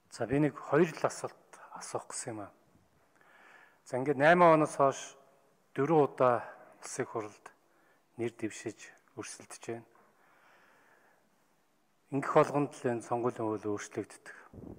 За би нэг хоёр л асуулт асуух гэсэн юм аа. За ингээд 8 оноос хойш 4 удаа улсын хурлд нэр дэвшиж өрсөлдөж байна. Ингэх болгонд л энэ сонгуулийн хууль өөрчлөгддөг.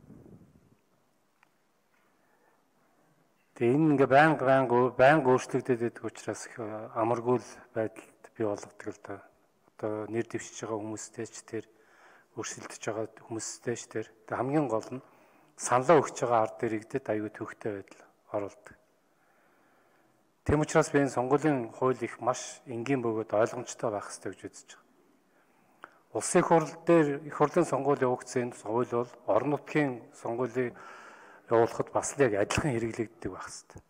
Тэгээ энэ ингээ байнга өөрчлөгдөд байдаг учраас их амаргүй л байдалд бий болгодог л да. Одоо нэр дэвшиж байгаа хүмүүстэй ч тэр өрсөлдөж байгаа хүмүүстэй ч тэр хамгийн гол нь саналаа өгч байгаа ард иргэдэд аюул төвхтэй байдал оруулдаг. Тэм учраас би энэ сонгуулийн хууль их маш энгийн бөгөөд ойлгомжтой байх хэрэгтэй гэж үзэж байгаа. Улсын хурал дээр их хурлын сонгуул явагдсан хууль бол орон нутгийн сонгуулийг явуулахад бас л яг адилхан хэрэглэгддэг байх хэрэгтэй.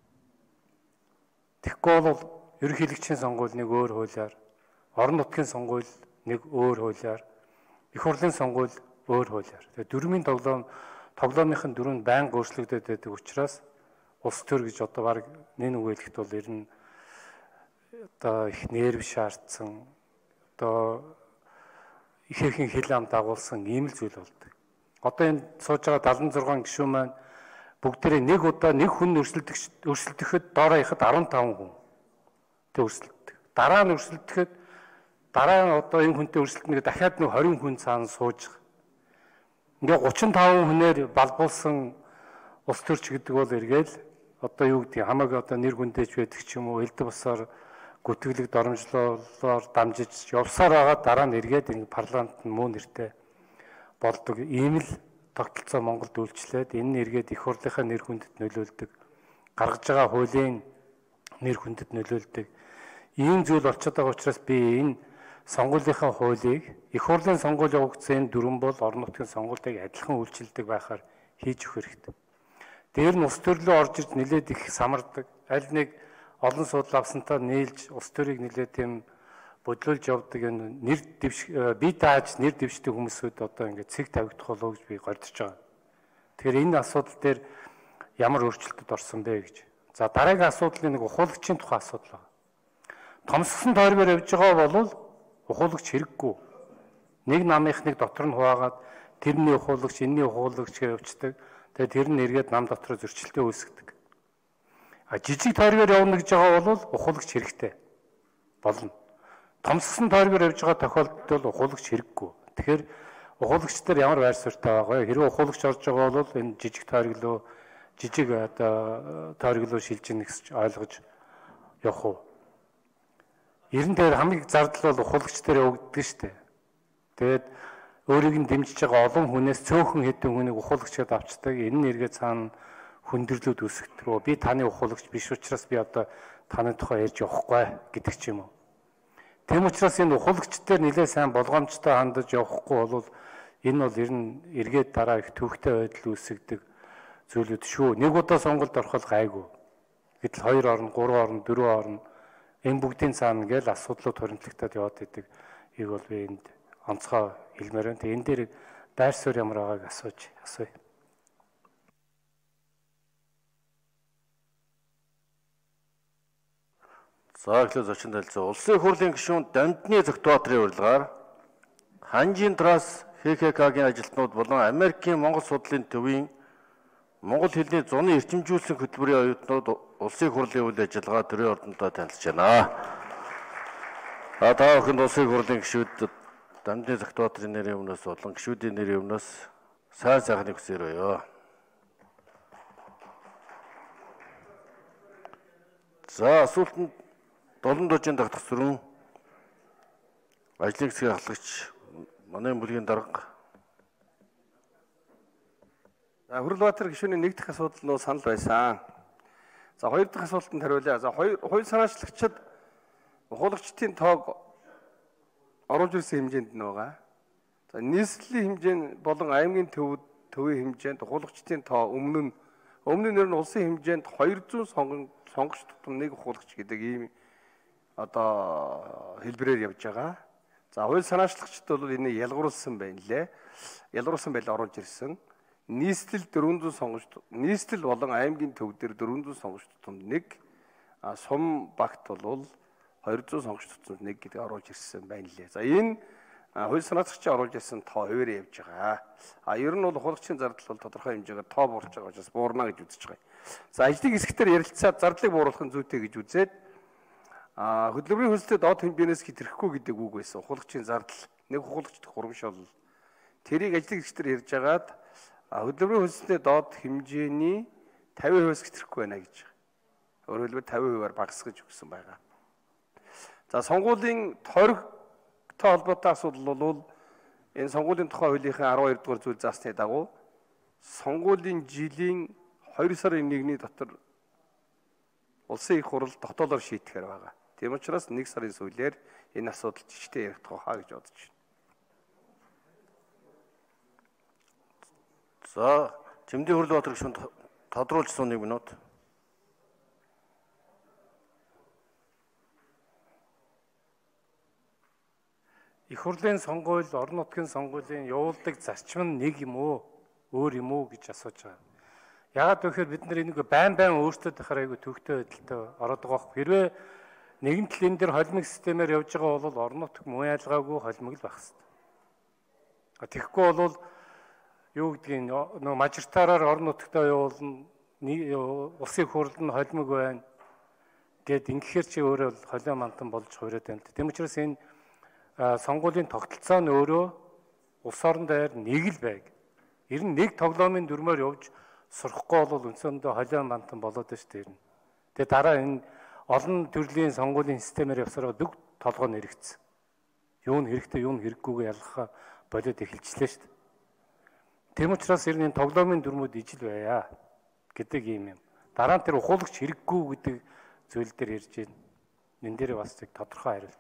Тэгэхгүй бол ерөнхийлөгчийн сонгуул нэг өөр хуулиар, орон нутгийн сонгуул нэг өөр хуулиар, их хурлын сонгуул өөр хуулиар. Тэгээ дөрмийн тоглоомынхын дөрөв нь байнга өөрчлөгдөд байдаг учраас улс төр гэж одоо баг нэг үгэлэхэд бол ер нь одоо их нерв шаардсан, одоо ихээхэн хил ам дагуулсан ийм л зүйл болдог. Одоо энэ сууж байгаа 76 гишүүн маань бүгдээрээ нэг удаа нэг хүн өрсөлдөхэд доороо ихад 15 хүн тэ өрсөлддөг. Дараа нь өрсөлдөхэд дараа нь одоо энэ хүнтэй өрсөлдөнө дахиад нэг 20 хүн цаана сууж байгаа. Ингээ 35 хүнээр балбуулсан улс төрч гэдэг бол эргээл одоо юу гэдэг хамаг одоо нэр хүндэж байдаг ч юм уу элдв бусаар гүтгэлэг доромжлолоор дамжиж явсаар байгаа дараа нь эргээд ингэ парламент нь муу нэртэй болдог. Ийм л тогтолцоо Монголд үйлчлээд энэ нь эргээд их хурлынхаа нэр хүндэд нөлөөлдөг. Гаргаж байгаа хуулийн нэр хүндэд нөлөөлдөг. Ийм зүйл болчиход байгаа учраас би энэ сонгуулийнхаа хуулийг их хурлын сонгуул явагдсан дөрвөн бол орон нутгийн сонгуультай адилхан үйлчилдэг байхаар хийж өгөх хэрэгтэй. Дээр нь улс төрлөө орж ирж нэлээд их самардаг. Аль нэг олон судал авсантаа нээлж улс төрийг нэлээд тийм бодлуулж явдаг энэ нэр дэвш бие дааж нэр дэвшдэг хүмүүсүүд одоо ингээд цэг тавигдах болов гэж би гордож байгаа. Тэгэхээр энэ асуудал дээр ямар өөрчлөлтөд орсон бэ гэж. За дараагийн асуудал нэг ухуулагчийн тухай асуудал байна. Томсгсон тойргоор явж байгаа бол ухуулагч хэрэггүй. Нэг намынхныг дотор нь хуваагаад тэрний ухуулагч, энэний ухуулагч гэж явцдаг. Тэгээд тэр нь эргээд нам дотор зөрчилтэй үүсгдэг. А жижиг тойргоор явна гэж байгаа бол ухуулагч хэрэгтэй болно. Томсгсон тойргоор явж байгаа тохиолдолд бол ухуулагч хэрэггүй. Тэгэхээр ухуулагч нар ямар байр суурьтай байгаа вэ? Хэрэв ухуулагч орж байгаа бол энэ жижиг тойрглоо шилжиж нэгсэж ойлгож явах уу? Ер нь тэр хамгийн зардал бол ухуулагч дээр явагддаг шүү дээ. Тэгээд өөрийг нь дэмжиж байгаа олон хүнээс цөөхөн хэдэн хүнийг ухуулагчдад авчдаг. Энэ нь эргээд цаана хүндрэлүүд үүсгдэг. Би таны ухуулагч биш учраас би одоо таны тухай ярьж явахгүй гэдэг ч юм уу. Тэм учраас энэ ухуулагчдаар нэлээд сайн болгоомжтой хандаж явахгүй бол энэ бол ер нь эргээд дараа их төвхтэй байдал үүсгдэг зүйлүүд шүү. Нэг удаа сонголт орохол гайгүй. Гэтэл 2 орн, 3 орн, 4 орн энэ бүгдийн цаана гээл асуудлууд хуримтлагтаад яваад идэг. Ийг бол би энд онцгой хэлмээр байна. Энэ дээр байр суурь ямар байгааг асууя. За эхлээд зочин танилцаа. Улсын хурлын гишүүн Дамдны Зөгтбаатарын урилгаар Ханжийн Трас ХХК-гийн ажилтнууд болон Америкийн Монгол судлалын төвийн Монгол хэлний зуны эрчимжүүлсэн хөтөлбөрийн оюутнууд улсын хурлын үйл ажиллагаа төрийн ордондоо танилцж байна. Та бүхэнд улсын хурлын гишүүд Дамдны Зөгтбаатарын нэрийн өмнөөс болон гишүүдийн нэрийн өмнөөс сайн сайхныг хүсээрэй. За асуултанд Долон дожийн дагтах сүрэн ажлын хэсгийн ахлагч манай бүлгийн дарга. За Хүрлбаатар гишүүний нэг дахь асуудал нөө санал байсан. За хоёр дахь асуултанд хариулъя. За хоёр санаачлагчид ухуулагчдын тоог оруулж ирсэн хэмжээнд нь байгаа. За нийслэлийн хэмжээнд болон аймгийн төвийн хэмжээнд ухуулагчдын тоо өмнө нь нэр нь улсын хэмжээнд 200 сонгогч тутам нэг ухуулагч гэдэг ийм одоо хэлбэрээр явж байгаа. За хууль санаачлагчид бол энэ ялгуулсан байна лээ. Ялгуулсан байл оруулж ирсэн. Нийслэл 400 сонгогч, нийслэл болон аймгийн төв дээр 400 сонгогч тутамд нэг, сум багт бол 200 сонгогч тутамд нэг гэдэг оруулж ирсэн байна лээ. За энэ хууль санаачлагчид оруулж ирсэн тоо хуваарь явж байгаа. Ер нь бол хуулагчийн зардал бол тодорхой хэмжээгээр тоо буурч байгаа учраас буурна гэж үзэж байгаа. За ажлын хэсгээр ярилцаад зардлыг бууруулах нь зүйтэй гэж үзээд хөдөлмөрийн хөлсөд доод хэмжээнээс хэтрэхгүй гэдэг үг байсан. Хуулагчийн зардал нэг хуулагчд хурамшил тэрийг ажлын хэсгээр ярьж агаад хөдөлмөрийн хөлсөд доод хэмжээний 50% хэтрэхгүй байна гэж байгаа. Өөрөөр хэлбэл 50%-аар багасгаж өгсөн байгаа. За сонгуулийн тойрогтой холбоотой асуудал бол энэ сонгуулийн тухай хуулийнхын 12 дугаар зүйл заасны дагуу сонгуулийн жилийн 2 сарын 1-ний дотор улсын их хурл дотоолоор шийдэхээр байгаа. Тийм учраас 1 сарын сүүлээр энэ асуудал жижигтэй яригдах хаа гэж бодож байна. За Жимдийн Хөрлөбаатар гишүүнд тодруулсан 1 минут. Их хурлын сонгуул, орон нутгийн сонгуулийн явуулдаг зарчим нь нэг юм уу, өөр юм уу гэж асууж байгаа. Яагаад гэвэл бид нар энийг байн өөрсдөө дахаар айгүй төвхтэй байдалтай ороод байгаа хэрэг. Хэрвээ нэгэн талын дээр холимог системээр явж байгаа бол орон нутг муу ялгаагүй холимог л байх хэрэгтэй. Тэгэхгүй бол юу гэдгийг нөө мажоритараар орон нутгтаа явуулна, улсын хурлд нь холимог байна гэд ингэхээр чи өөрөө холио мантан болж хуураад байна. Тийм учраас энэ сонгуулийн тогтолцоо нь өөрөө улс орон дээр нэг л байг. Ер нь нэг тоглоомын дүрмээр явж сурахгүй бол үндсэндээ холио мантан болоод байна шүү дээ. Тэгээ дараа энэ олон төрлийн сонгуулийн системээр явсараа дүг толгой нь хэрэгцсэн. Юу нь хэрэгтэй, юу нь хэрэггүйгээ ялгахаа болоод эхэлчихлээ шүү дээ. Тэм учраас ер нь энэ тоглоомын дүрмүүд ижил байя гэдэг юм. Дараа нь тэр ухуулагч хэрэггүй гэдэг зүйл дээр ярьж байна. Энэ дээр бас нэг тодорхой хариулт.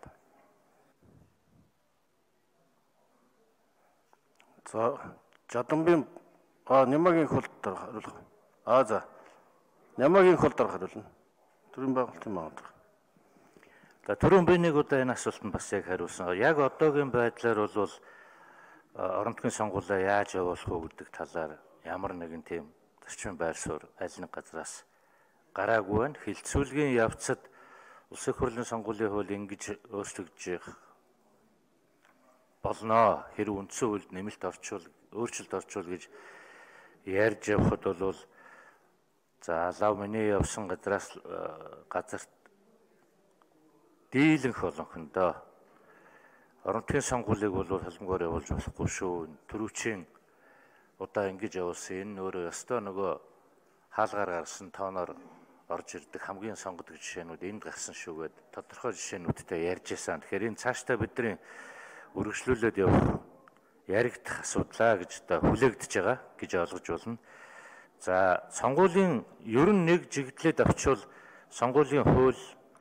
За Жадамбын Нямагийн хөлд хариулах. За Нямагийн хөлд хариулна. Төрийн байгуулалтын магад. За түрүүн би нэг удаа энэ асуултанд бас яг хариулсан. Яг одоогийн байдлаар бол орон нутгийн сонгуулиа яаж явуулах вэ гэдэг талаар ямар нэгэн тийм зарчим байр суурь аль нэг газраас гараагүй байна. Хилцүүлгийн явцад улсын хурлын сонгуулийн хууль ингэж өөрчлөгдөж болно. Хэрэг үндсэн хуульд нэмэлт өөрчлөлт орчуул гэж ярьж явхад бол за лав миний явсан газраас газарт дийлэнх болгондоо орон нутгийн сонгуулийг бол холбоогоор явуулж болохгүй шүү. Төрүүчийн удаа ингэж явуулсан энэ өөрөө ёстой нөгөө хаалгаар гарсан тооноор орж ирдэг хамгийн сонгодог жишээнүүд энд гарсан шүү гэд тодорхой жишээнүүдтэй ярьж байсан. Тэгэхээр энэ цаашдаа бидний үргэлжлүүлээд явах яригдах асуудлаа гэж одоо хүлээгдэж байгаа гэж ойлгож байна. За сонгуулийн ер нь нэг жигдлээд авчвал сонгуулийн хууль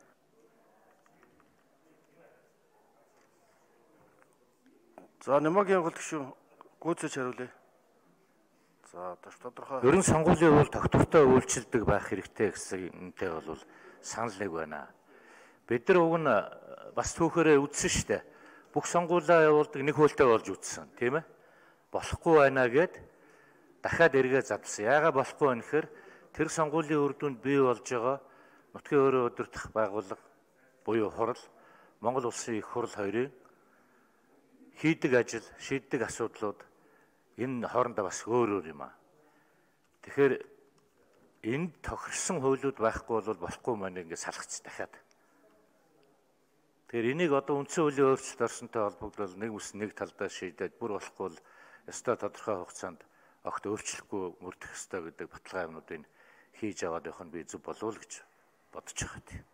За Нямагийн хөлд гишүүн гүйцэж хариулъя. За тодорхой. Ер нь сонгуулийн хууль тогтвортой үйлчилдэг байх хэрэгтэй гэсэнтэй бол санал нэг байна. Бид нар уг нь бас түүхээрээ үзсэн шүү дээ. Бүх сонгуулиа явуулдаг нэг хуультай болж үтсэн, тийм ээ? Болохгүй байна гэд дахиад эргээ задсан. Яагаад болохгүй вэ гэхээр тэр сонгуулийн үр дүнд бий болж байгаа нутгийн өөрийн удирдах байгууллага буюу хурал, Монгол улсын их хурл хоёрын хийдэг ажил, шийддэг асуудлууд энэ хоорондоо бас өөр юм аа. Тэгэхээр энд тохирсон хуулиуд байхгүй бол болохгүй маань ингэ салгац дахиад. Тэгэхээр энийг одоо үндсэн хуулийн өөрчлөлт орсонтой холбогдвол нэг үс нэг талдаа шийдээд бүр болохгүй бол ёстой тодорхой хугацаанд огт өөрчлөхгүй мөрдөх ёстой гэдэг баталгаа юмнуудыг хийж аваад явах нь би зөв болов уу гэж бодож байгаа тийм.